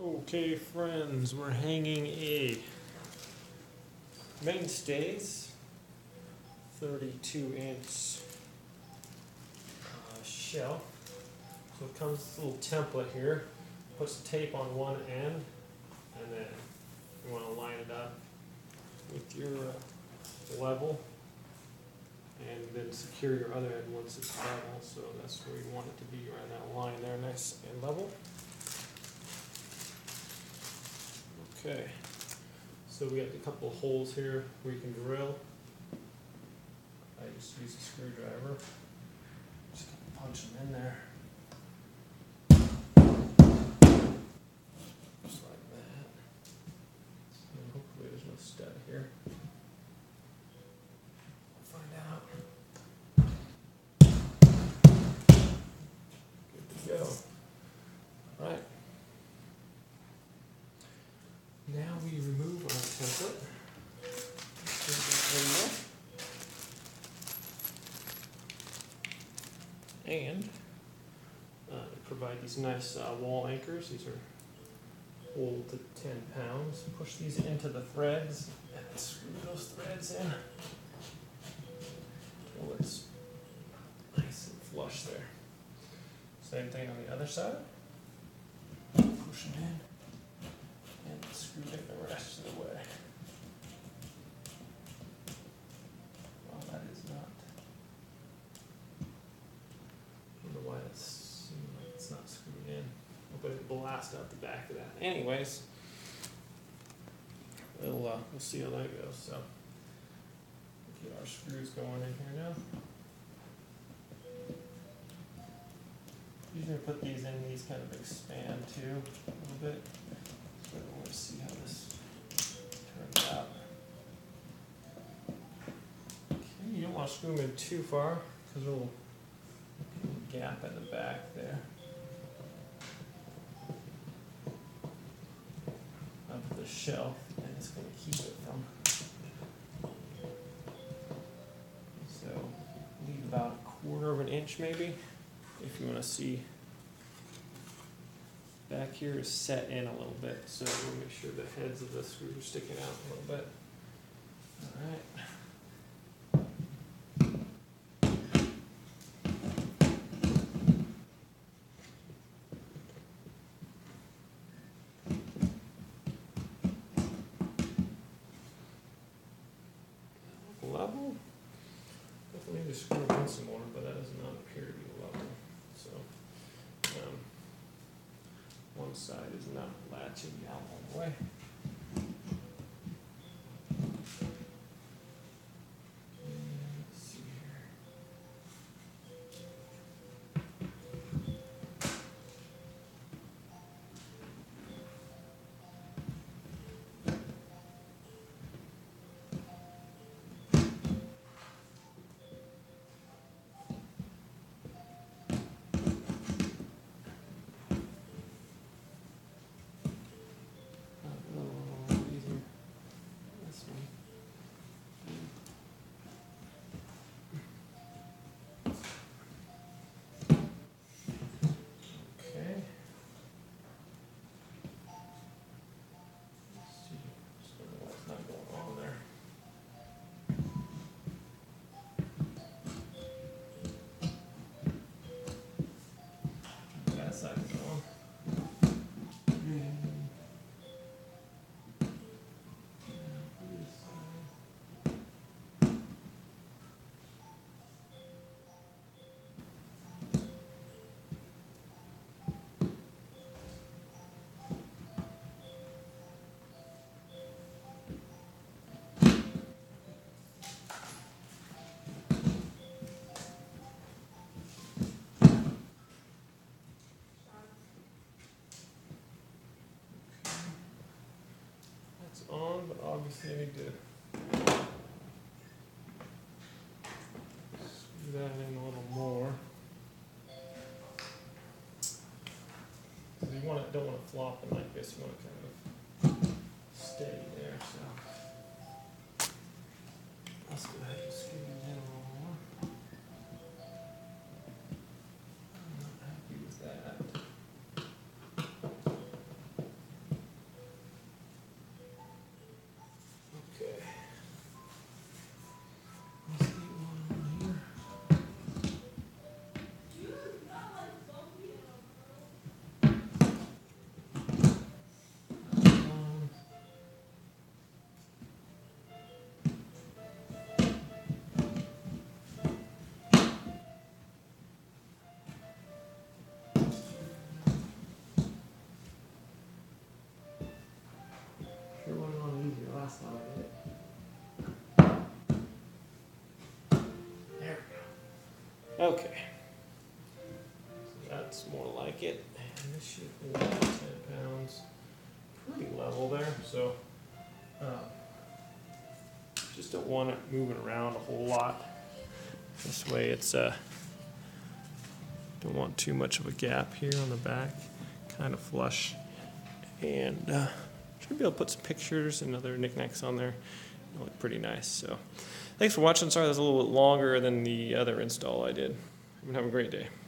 Okay, friends, we're hanging a Mainstays 32-inch shelf. So it comes with a little template here. Puts tape on one end, and then you want to line it up with your level, and then secure your other end once it's level. So that's where you want it to be, right in that line there, nice and level. Okay, so we got a couple of holes here where you can drill. I just use a screwdriver. Just punch them in there. Just like that. And hopefully there's no stud here. We'll find out. Good to go. All right. Now we remove our template. And provide these nice wall anchors. These are hold to 10 pounds. Push these into the threads and screw those threads in until it's nice and flush there. Same thing on the other side. Push it in. And screw it the rest of the way. Well, that is not. I don't know why it's not screwed in. But it blast out the back of that. Anyways, we'll see how that goes. So, get our screws going in here now. Usually put these in, these kind of expand too a little bit. So I want to see how this turns out. Okay, you don't want to screw them in too far because there's a little gap in the back there of the shelf, and it's going to keep it from. So leave about 1/4 of an inch maybe if you want to see. Back here is set in a little bit, so we'll make sure the heads of the screws are sticking out a little bit. All right. Level. Definitely need to screw in some more, but that does not appear to be level. So. One side is not latching down all the way. Let's see here. On, but obviously I need to screw that in a little more. So you don't want to flop them like this. You want to kind of stay there. So let's go ahead and screw it in a little more. I'm not happy with that. last time I did it. There we go. Okay. So that's more like it. And this should be 10 pounds. Pretty level there. So just don't want it moving around a whole lot. This way it's don't want too much of a gap here on the back. Kind of flush. And should be able to put some pictures and other knickknacks on there. It'll look pretty nice. So thanks for watching. Sorry that's a little bit longer than the other install I did. Have a great day.